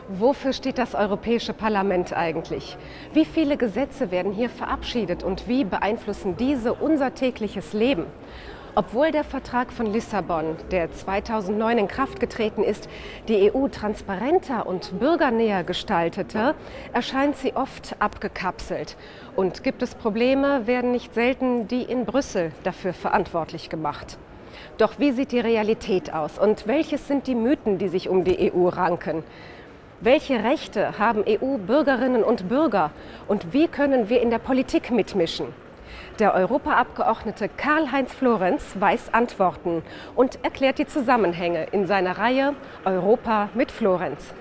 Wofür steht das Europäische Parlament eigentlich? Wie viele Gesetze werden hier verabschiedet und wie beeinflussen diese unser tägliches Leben? Obwohl der Vertrag von Lissabon, der 2009 in Kraft getreten ist, die EU transparenter und bürgernäher gestaltete, erscheint sie oft abgekapselt. Und gibt es Probleme, werden nicht selten die in Brüssel dafür verantwortlich gemacht. Doch wie sieht die Realität aus und welches sind die Mythen, die sich um die EU ranken? Welche Rechte haben EU-Bürgerinnen und Bürger und wie können wir in der Politik mitmischen? Der Europaabgeordnete Karl-Heinz Florenz weiß Antworten und erklärt die Zusammenhänge in seiner Reihe Europa mit Florenz.